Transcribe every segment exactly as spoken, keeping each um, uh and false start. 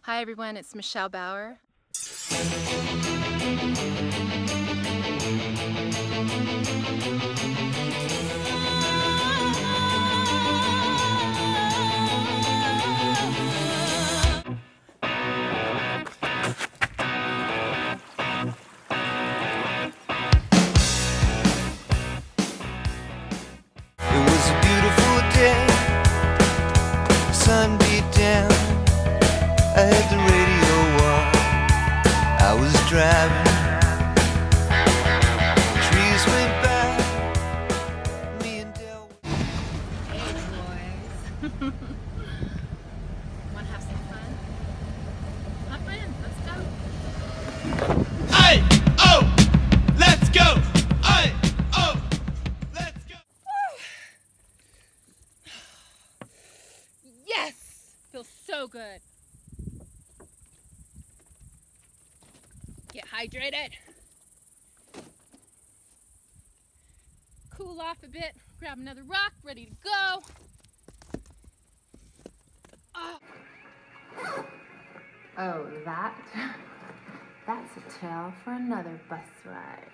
Hi everyone, it's Michele Bauer. It was a beautiful day, sun beat down, I had the radio on, I was driving, trees went by, me and Del. Hey boys. Wanna have some fun? Hop in, let's go. Hey, oh, let's go, hey, oh, let's go. Yes! Feels so good. Get hydrated. Cool off a bit. Grab another rock, ready to go. Oh, Oh, that? That's a tale for another bus ride.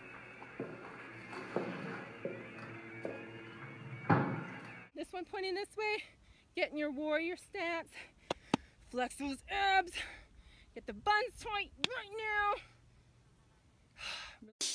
this one pointing this way. Get in your warrior stance. Flex those abs. Get the buns tight right now.